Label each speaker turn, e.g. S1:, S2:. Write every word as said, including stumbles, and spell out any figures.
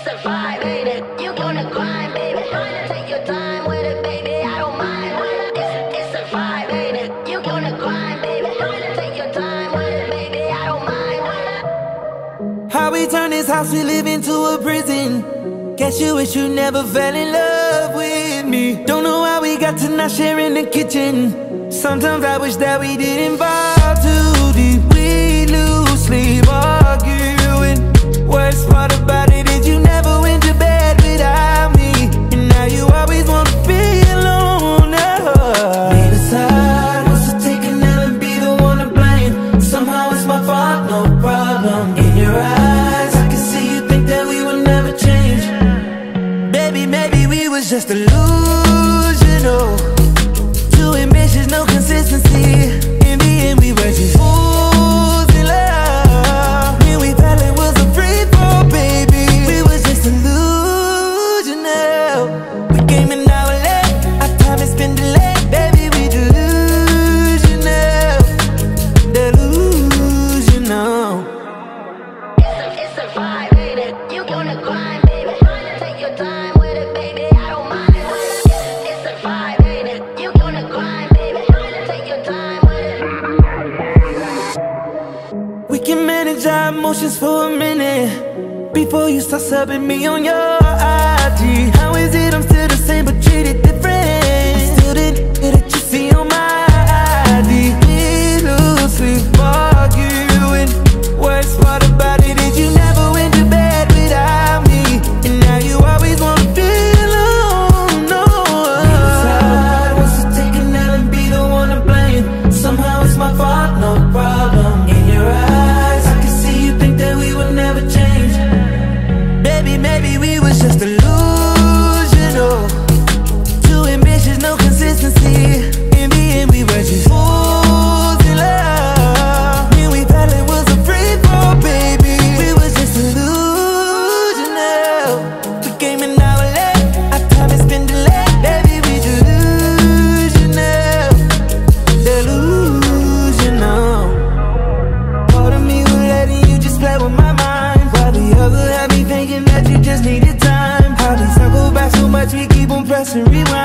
S1: It's a vibe, ain't it? You gonna grind, baby. Take your time with it, baby. I don't mind. It's, it's a vibe, ain't it? You gonna grind, baby. Take your time with it, baby. I don't mind.
S2: How we turn this house we live into a prison. Guess you wish you never fell in love with me. Don't know how we got to not sharing the kitchen. Sometimes I wish that we didn't fall too deep. We lose sleep arguing. Worst part about it is you never went to bed without me. And now you always wanna be alone. Oh. Me decide wants to take a nap and be the one to blame. Somehow it's my fault, no problem. In your eyes I can see you think that we would never change. Baby, maybe we was just delusional. Two ambitions, no consistency. In the end we were just fools in love. When we fell it was a free fall, baby. We was just delusional. We came in our late, our time has been delayed. Baby, we delusional. Delusional.
S1: It's a, it's a vibe, ain't it? You gonna grind, baby. Take your time with it, baby. I don't mind. It's a vibe, ain't it? You gonna grind, baby. Take your time with it.
S2: We can manage our emotions for a minute before you start subbing me on your I G. How is it I'm still the same but treated different? Still the nigga that you see on my I D. We lose sleep arguing. Worst part about it is you never went to bed without me. And now you always wanna be alone. No. Me decide wants to take a nap and be the one to blame. Somehow it's my fault, no problem. In your eyes I can see you think that we would never change. Baby, maybe we was just delusional. Two ambitions, no consistency. In the end we were just fools in love. When we fell it was a free fall, baby. We was just delusional. We came in our late, our time has been delayed. Baby, we delusional. Delusional. Part of me was letting you just play with my mind, while the other had me thinking that you just needed time. How we circle back so much we keep on pressing rewind.